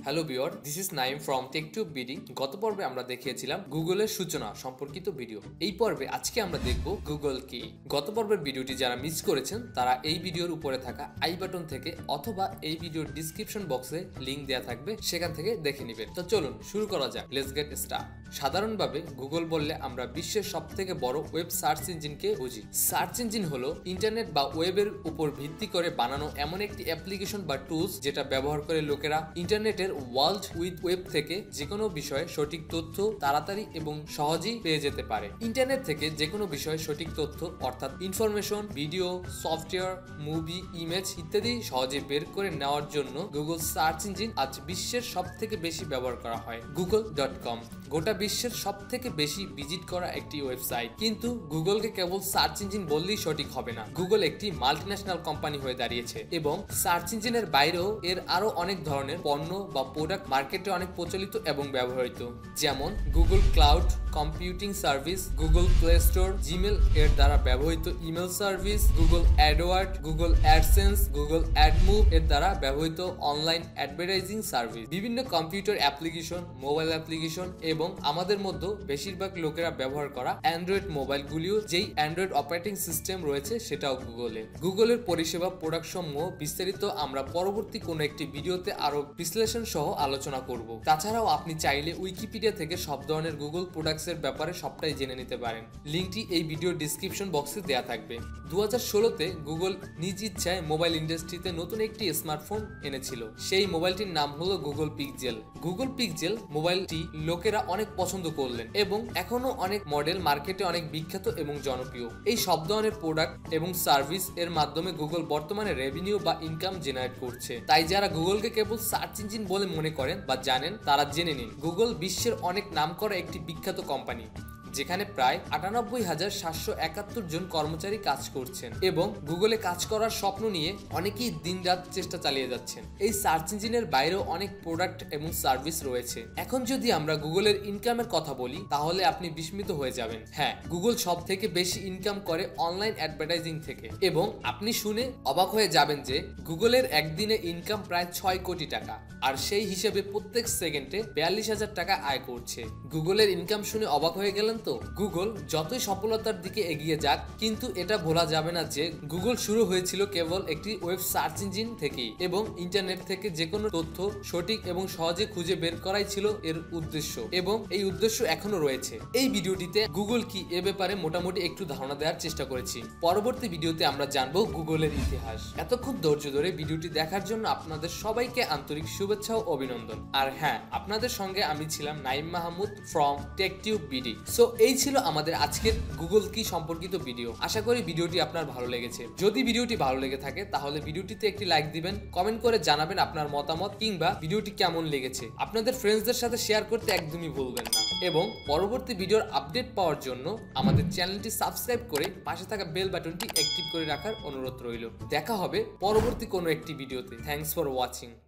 Hello viewer, this is Naim from TechTube BD. গত পর্বে আমরা দেখিয়েছিলাম গুগলের সূচনা সম্পর্কিত ভিডিও। এই পর্বে আজকে আমরা দেখব গুগল কি। গত পর্বের ভিডিওটি যারা মিস করেছেন তারা এই ভিডিওর উপরে থাকা আই বাটন থেকে অথবা এই ভিডিওর ডিসক্রিপশন বক্সে লিংক দেওয়া থাকবে, সেখান থেকে দেখে নেবেন। তো চলুন শুরু করা যাক। Let's get start. সাধারণভাবে গুগল বললে আমরা বিশ্বের সবথেকে বড় ওয়েব সার্চ ইঞ্জিনকে বুঝি। সার্চ ইঞ্জিন হলো ইন্টারনেট বা ওয়েবের উপর ভিত্তি করে বানানো এমন একটি অ্যাপ্লিকেশন বা টুলস যেটা ব্যবহার করে লোকেরা ইন্টারনেটের ওয়ার্ল্ড উইড ওয়েব থেকে যে কোনো বিষয়ে সঠিক তথ্য তাড়াতাড়ি এবং সহজেই পেয়ে যেতে পারে। ইন্টারনেট থেকে যে কোনো বিষয়ে সঠিক তথ্য অর্থাৎ information, video, software, movie, image ইত্যাদি সহজে বের করে নেওয়ার জন্য গুগল সার্চ ইঞ্জিন আজ বিশ্বের সবথেকে বেশি ব্যবহার করা হয়। google.com গোটা বিশ্বের সবথেকে বেশি ভিজিট করা একটি ওয়েবসাইট। কিন্তু গুগলকে কেবল সার্চ ইঞ্জিন বললেই সঠিক হবে না। গুগল একটি মাল্টিন্যাশনাল কোম্পানি হয়ে দাঁড়িয়েছে এবং সার্চ ইঞ্জিনের বাইরেও এর আরো অনেক ধরনের পণ্য বা প্রোডাক্ট মার্কেটে অনেক প্রচলিত এবং ব্যবহৃত, যেমন Google cloud computing service, Google Play Store, Gmail এর দ্বারা ব্যবহৃত email service, Google AdWord, Google AdSense, Google AdMob এর দ্বারা ব্যবহৃত অনলাইন অ্যাডভার্টাইজিং সার্ভিস, বিভিন্ন কম্পিউটার অ্যাপ্লিকেশন, মোবাইল অ্যাপ্লিকেশন এবং আমাদের মধ্যে বেশিরভাগ লোকেরা ব্যবহার করা অ্যান্ড্রয়েড মোবাইলগুলিও যেই অ্যান্ড্রয়েড অপারেটিং সিস্টেম রয়েছে সেটাও গুগলের পরিষেবা প্রোডাক্ট সমূহ বিস্তারিত আমরা পরবর্তী কোনো একটি ভিডিওতে আরো বিশ্লেষণ সহ আলোচনা করব। তাছাড়াও আপনি চাইলে উইকিপিডিয়া থেকে সব ধরনের গুগল প্রোডাক্টস এর ব্যাপারে সবটাই জেনে নিতে পারেন। লিংকটি এই ভিডিও ডিসক্রিপশন বক্সে দেওয়া থাকবে। 2016-তে গুগল নিজ ইচ্ছায় মোবাইল ইন্ডাস্ট্রিতে নতুন একটি স্মার্টফোন এনেছিল। সেই মোবাইলটির নাম হলো গুগল পিক্সেল। গুগল পিক্সেল মোবাইলটি লোকেরা অনেক পছন্দ করলেন এবং এখনো অনেক মডেল মার্কেটে অনেক বিখ্যাত এবং জনপ্রিয়। এই সব ধরনের প্রোডাক্ট এবং সার্ভিস এর মাধ্যমে গুগল বর্তমানে রেভিনিউ বা ইনকাম জেনারেট করছে। তাই যারা গুগলকে কেবল সার্চ ইঞ্জিন বলে মনে করেন বা জানেন তারা জেনে নিন, গুগল বিশ্বের অনেক নামকরা একটি বিখ্যাত কোম্পানি, যেখানে প্রায় 98,771 জন কর্মচারী কাজ করছেন এবং গুগলে কাজ করার স্বপ্ন নিয়ে অনেকেই দিনরাত চেষ্টা চালিয়ে যাচ্ছেন। এই সার্চ ইঞ্জিনের বাইরেও অনেক প্রোডাক্ট এবং সার্ভিস রয়েছে। এখন যদি আমরা গুগলের ইনকামের কথা বলি তাহলে আপনি বিস্মিত হয়ে যাবেন। হ্যাঁ, গুগল সব থেকে বেশি ইনকাম করে অনলাইন অ্যাডভার্টাইজিং থেকে এবং আপনি শুনে অবাক হয়ে যাবেন যে গুগলের একদিনে ইনকাম প্রায় 6 কোটি টাকা, আর সেই হিসেবে প্রত্যেক সেকেন্ডে 42,000 টাকা আয় করছে। গুগলের ইনকাম শুনে অবাক হয়ে গেলেন তো? গুগল যতই সফলতার দিকে এগিয়ে যাক, কিন্তু এটা ভোলা যাবে না যে গুগল শুরু হয়েছিল কেবল একটি ওয়েব সার্চ ইঞ্জিন থেকেই এবং ইন্টারনেট থেকে যে কোনো তথ্য সঠিক এবং সহজে খুঁজে বের করাই ছিল এর উদ্দেশ্য এবং এই উদ্দেশ্য এখনো রয়েছে। এই ভিডিওটিতে গুগল কি এ ব্যাপারে মোটামুটি একটু ধারণা দেওয়ার চেষ্টা করেছি। পরবর্তী ভিডিওতে আমরা জানবো গুগলের ইতিহাস। এতক্ষণ ধৈর্য ধরে ভিডিওটি দেখার জন্য আপনাদের সবাইকে আন্তরিক শুভেচ্ছা ও অভিনন্দন। আর হ্যাঁ, আপনাদের সঙ্গে আমি ছিলাম Naim Mahmud from TechTube BD. So এই ছিল আমাদের আজকের গুগল কি সম্পর্কিত ভিডিও। আশা করি ভিডিওটি আপনার ভালো লেগেছে। যদি ভিডিওটি ভালো লেগে থাকে তাহলে ভিডিওটিতে একটি লাইক দিবেন, কমেন্ট করে জানাবেন আপনার মতামত কিংবা ভিডিওটি কেমন লেগেছে। আপনাদের ফ্রেন্ডসদের সাথে শেয়ার করতে একদমই ভুলবেন না এবং পরবর্তী ভিডিওর আপডেট পাওয়ার জন্য আমাদের চ্যানেলটি সাবস্ক্রাইব করে পাশে থাকা বেল বাটনটি অ্যাক্টিভ করে রাখার অনুরোধ রইল। দেখা হবে পরবর্তী কোনো একটি ভিডিওতে। Thanks for watching.